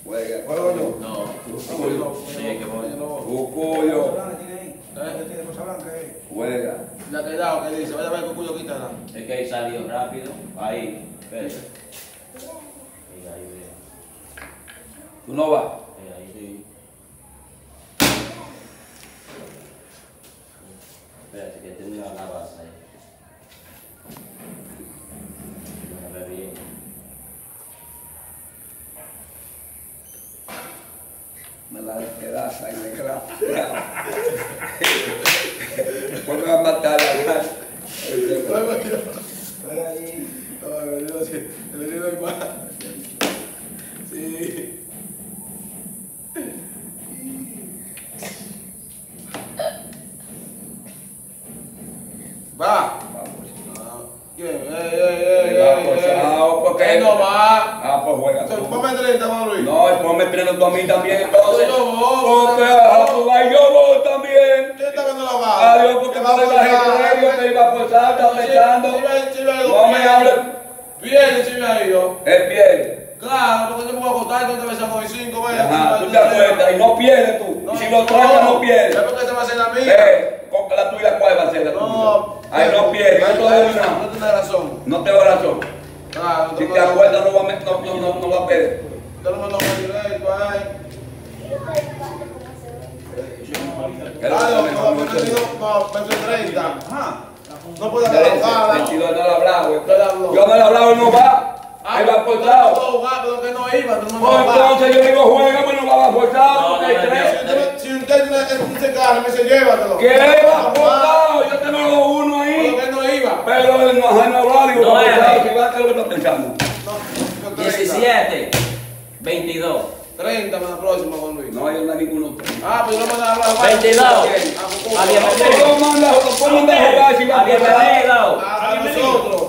Juega. ¿Juego yo? No. Cucuyo. Sí, que voy. Cucuyo. ¿Tiene cosa blanca ahí? Juega. La que da, que dice, vaya a ver Cucuyo, quítala. Es que ahí salió rápido. Ahí. Espérate. Ahí veo. ¿Tú no vas? Ahí sí. Espérate, que tengo una base ahí. No me ve bien. Me la despedaza y me graba. Después me va a matar la casa. Ven ahí. Ay, Dios, el venido hay más. Sí. Va. ¿Quién? Porque no va. Ah, pues juega tú. Ponme 30, Juan Luis. No, ponme 30 tú a mí también, entonces. Yo voy. Porque yo voy también. ¿Quién está viendo la baja? Adiós, porque tú le bajé el medio que iba a forzar, está pensando. No me hables. Pierde, si me ha ido. Él pierde. Claro, porque yo me voy a contar, entonces me saco 5 veces. Ajá, tú te acuerdas y no pierdes tú. Y si lo tratas, no pierdes. ¿Sabes por qué se va a hacer la mía? Con la tuya, ¿cuál va a ser la tuya? No. Ahí no pierdes. Ahí todavía no. No tienes razón. No tengo razón. Claro, Si te acuerdas, no va a perder. Yo lo mando a directo ahí. Claro, no, me estoy 30. Ajá. No puedo hacer la jugada. 22 no le ha hablado. Yo no le he hablado y no va. Ahí va forzado. Pero que no iba, tú no me Pues entonces yo digo, juega, pero no va forzado. No, Porque hay no, tres. Si usted tiene ese carro, me dice llévatelo. ¿Qué va forzado? Yo tengo los uno ahí. Pero que no iba. Pero él no ha hablado. Digo, No, forzado. ¿Qué va a lo que está pensando? No, 17. 22. 30 para la próxima, Juan Luis. No, yo no hay ninguno. Ah, pues yo lo mando a hablar. 22. A bienvenido. Lo manda, lo ponen de jugar si va A a forzar. bienvenido. A nosotros.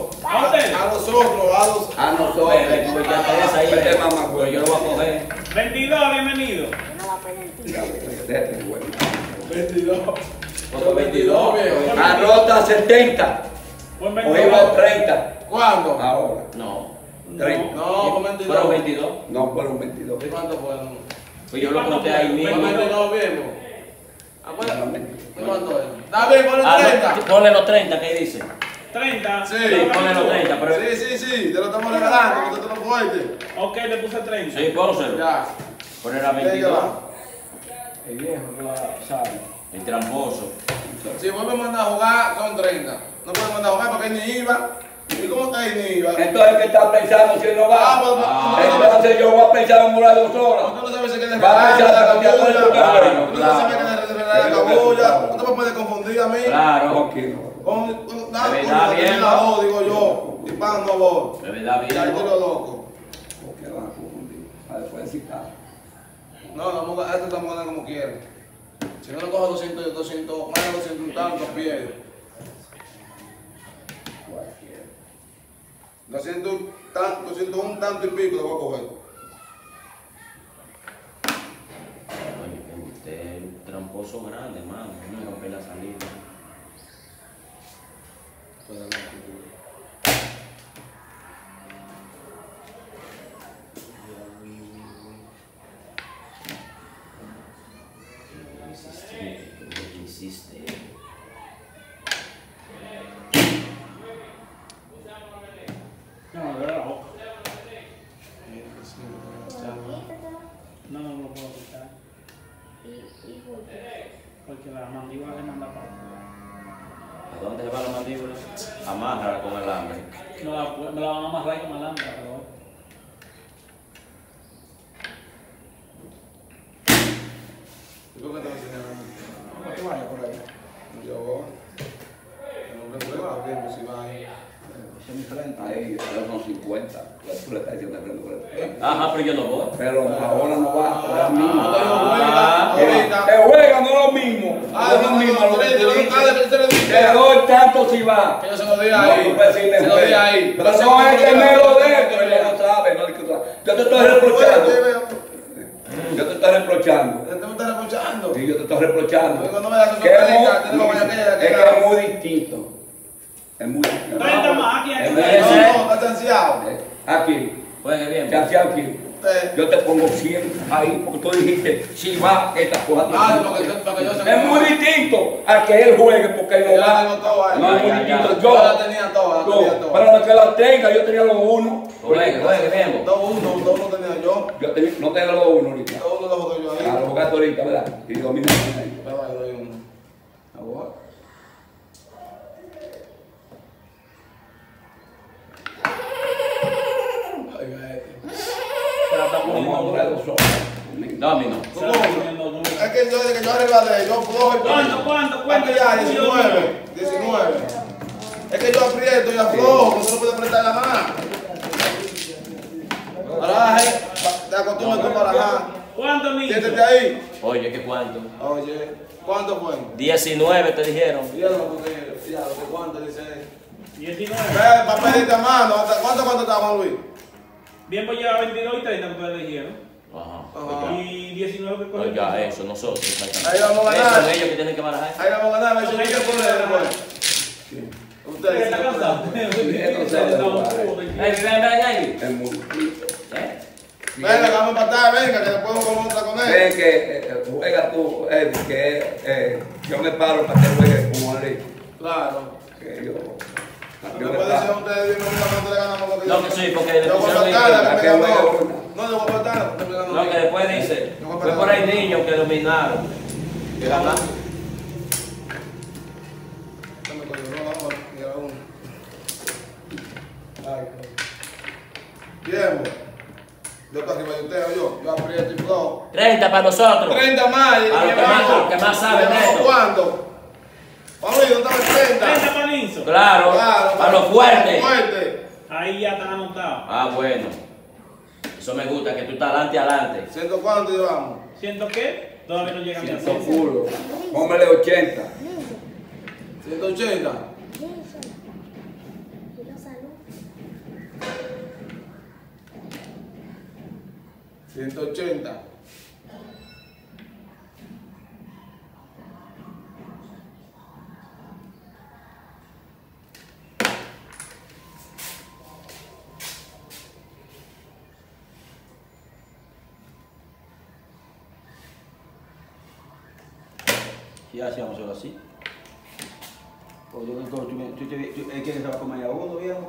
A nosotros. Vete, mamá, Pues yo lo voy a coger. 22, bienvenido. Déjate, güey. 22. Otro 22. Anota 70. Buen O 22. iba 30. ¿Cuándo? Ahora. No. 30. No, con 22. Fueron 22. No, fueron 22. ¿Y cuánto fueron? Pues yo lo conté ahí mismo. Con 22 mismo. Fueron 22. ¿Y cuánto es? Está bien, ponle Ah, 30. no, ponle los 30, ¿qué dice? 30. Sí. Sí, ponle los 30, pero... Sí, te lo estamos regalando, porque tú no fuiste. Ok, le puse 30. Sí, pónselo. Ya. Poner a ¿Qué 22. va? El viejo que la sabe. El tramposo. Si vuelve a mandar a jugar, son 30. No puede mandar a jugar porque él ni iba. ¿Y cómo está ahí ni iba? Entonces, ¿qué está pensando si él no va? pues, Entonces, yo voy a pensar en durar 2 horas. Tú no sabes si quieres Va a regalar pensar la que te acuerdas cabulla. tú, claro, Tú no sabes que le regalar la cabulla. Tú no me puedes confundir a mí. Claro. Tranquilo. bien, la ¿no? voz, digo yo. Y pan no voz. De verdad, Y ahí bien. tú lo loco. ¿Por qué van a confundir? A después decir caso. No, esto estamos ganando como quieren. Si no lo cojo 200, más de 200 un tanto, pierde. 201 tanto y pico lo voy a coger. Oye, que usted es un tramposo grande, mano. No me rompe la salida. ¿Qué hiciste? No, de verdad. No, no lo puedo quitar. Porque la mandíbula le manda para. ¿A dónde va la mandíbula? Amárrala con el alambre. Me la van a amarrar con alambre, pero. ¿Y por qué te vas a enseñar? No, que vaya por ahí. Yo voy. No me puedo ver si va ahí. Ahí, ellos son 50. Tú le estás diciendo que no. Ajá, pero yo no voy. Pero ahora no va. Ahora mismo. Ahorita. Que juega no es lo mismo. No es lo mismo. Te doy tanto si va. Que yo se lo di ahí. No, tú puedes decirle Se lo di juega. ahí. Pero no es que me lo dé, pero él no sabe. No es que tú sabes. Yo te estoy reprochando. Yo te estoy reprochando. ¿Te me estás reprochando? Sí, yo te estoy reprochando. No me das Que es sorpresa, muy distinto. Es muy distinto. 30 más, aquí hay Es que muy ver. distinto. No, está chanceado. Aquí. Juegue bien. Chanceado aquí. Yo te pongo 100 ahí porque tú dijiste, si va, esta cosa. Para que yo se Es muy distinto a que él juegue porque él no Ya va. tengo todo ahí. No es muy Ya, ya. distinto. Yo la tenía toda, la tenía toda. Para que la tenga, yo tenía los 1. Juegue, vemos. 2-1 tenía yo. Yo no tenía los 1 ahorita. 2-1 lo jugué yo ahí. A los jugaste ahorita, ¿verdad? Y domina ahí. Pero ahí doy uno. Ahora. Oiga, Se la está poniendo Vamos a jugar duro. los ojos. Domino. Se la está poniendo duro. Es que yo desde que yo arreglé, yo puedo ¿Cuánto? ya, 19. Es que yo aprieto y aflojo, no se lo puedo apretar la mano. Baraje, te acostumbras tú para barajar. ¿Cuánto, niño? Siéntete ahí. Oye, ¿qué cuánto? Oye, ¿cuánto fue? 19 te dijeron. ¿Cuánto dice ahí? 19. Ve, papelita a mano. ¿Cuánto está Juan Luis? Bien, pues lleva 22 y 30 que ustedes dijeron. Ajá. Ajá. Y 19 que cogen. Oiga, eso, nosotros. exactamente. Ahí vamos a Esos ganar. son ellos que tienen que barajar. Ahí vamos a ganar, a ver si no quiere poner después. Ustedes. ¿Está cansado? Ven. Es muy ¿Eh? Venga, vamos a empatar, venga, que después jugamos otra con él. Ve que juega tú, yo me paro para que juegue como él. Claro. Que yo No me puede ser paro. ustedes mismos que le ganamos porque No, que sí, porque le yo voy a pusieron empatar, ahí, la que que me juegue ganó. una. No, yo voy a empatar, porque me ganó. No, que después dice, fue por ahí niños que dominaron. Que ganaron. Dame con el vamos a mirar uno. Ay, bien, pues. Yo estoy arriba de usted, yo aprieto y flojo. 30 para nosotros. 30 más, y A los que más saben de esto. ¿Cuánto? Vamos a ir, ¿dónde está el 30? 30 para Ninzo. Claro, para los fuertes. Fuerte. Ahí ya están anotados. Ah, bueno. Eso me gusta, que tú estás adelante. ¿Ciento cuánto llevamos? ¿Siento qué? Todavía no llegan ni a Siento 100. culo. Póngale 80. 180. $180. Si hacíamos solo así. O yo creo que tú quieres se va a comer a uno, viejo.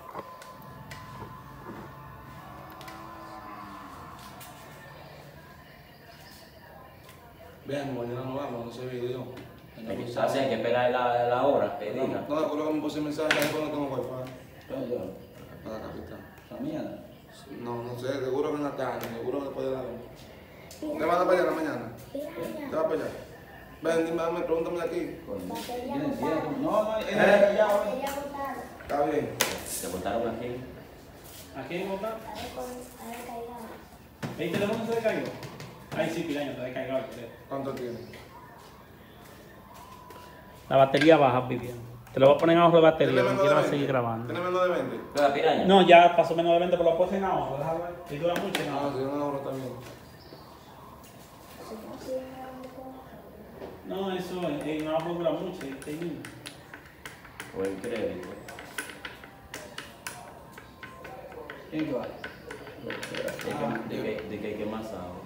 Vean, mañana nos vamos, no se video. Así hay que esperar la hora que diga. No, recuerdo que me puse mensaje ahí cuando tengo wifi. Perdón. Para la capital. Mañana. No, no sé, seguro que en la tarde, seguro que después de la noche. ¿Te vas a para allá mañana? ¿Te vas para allá? Ven, dime, pregúntame aquí. No, él está callado. Está bien. ¿Te votaron aquí? ¿A quién vota? ¿El teléfono se descargó? Ahí sí, Piraño, se descargó el teléfono. ¿Cuánto tiene? La batería baja, Vivian. Te lo voy a poner en ahorro de batería, ¿Tiene no menos de quiero 20? seguir grabando. ¿Tiene menos de 20? ¿La piraña? No, ya pasó menos de 20, pero lo puedo en ahorro, déjalo ver. Y dura mucho en No, ahorro. si yo no ahorro también. No, eso en ahorro dura mucho. O el crédito. ¿Quién que va? De que más hago.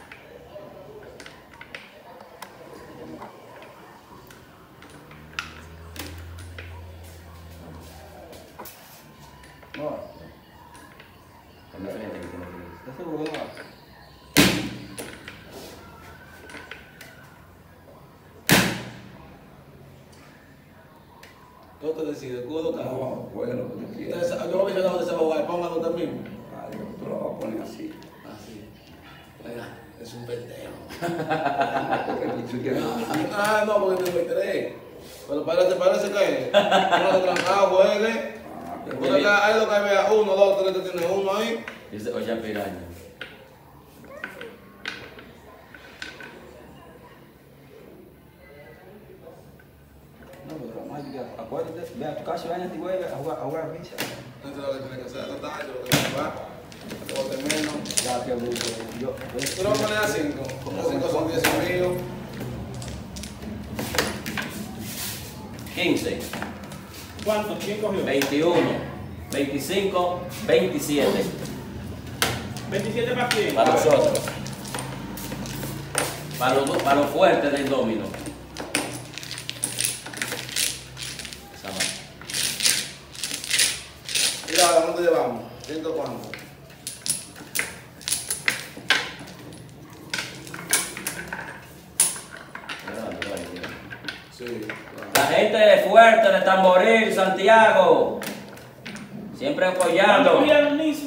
No. Es diferente que tiene que ¿Estás seguro que no va? ¿Qué te decides? ¿Cudo o carro? No, juega lo que tú quieras. Yo voy a ver de ese abogado, póngalo también. Ay, tú lo vas a poner así. Así. Venga, es un pendejo. Porque tú quieres. Ah, no, porque te meteré. Pero parece que uno se trancado, juegue. Porque ahí lo que vea 1, 2, 3, te tiene uno ahí. Dice, oye, piraña. No, pero más que acuérdate, ve a tu casa y vayan a ti, güey, a jugar ficha. Eso es lo que tiene que hacer, no está, lo que tiene que hacer. Bote menos. Ya, qué bruto. Tú lo vas a poner a 5. Los 5 son 10 míos. 15, ¿Cuánto? ¿Quién cogió? 21, 25, 27. 27 para quién. Para nosotros. Para los fuertes del domino. Esa va. Mira, ¿cuánto llevamos? 100 cuánto. Sí, La gente de Fuerte, de Tamboril, Santiago. Siempre ¿Cuánto apoyando. había al inicio?